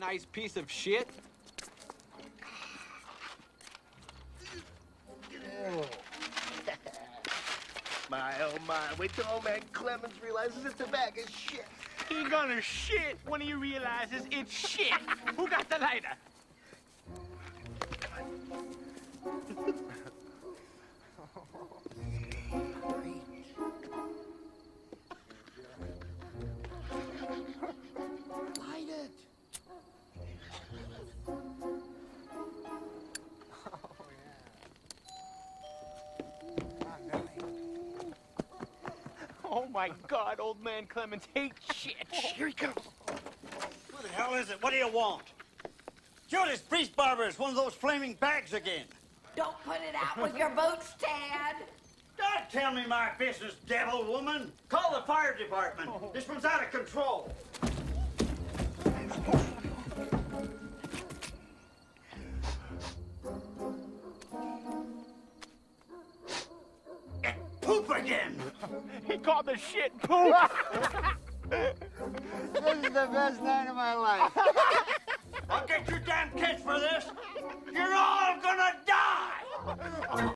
nice piece of shit. My, oh my, wait till old man Clemens realizes it's a bag of shit. He gonna shit when he realizes it's shit. Who got the lighter? Light it. Oh my God, old man Clemens hates shit. Here he comes. What the hell is it? What do you want? Judas Priest Barber is one of those flaming bags again. Don't put it out with your boots, Tad. Don't tell me my business, devil woman. Call the fire department. This one's out of control. And poop again. He called the shit poop. This is the best night of my life.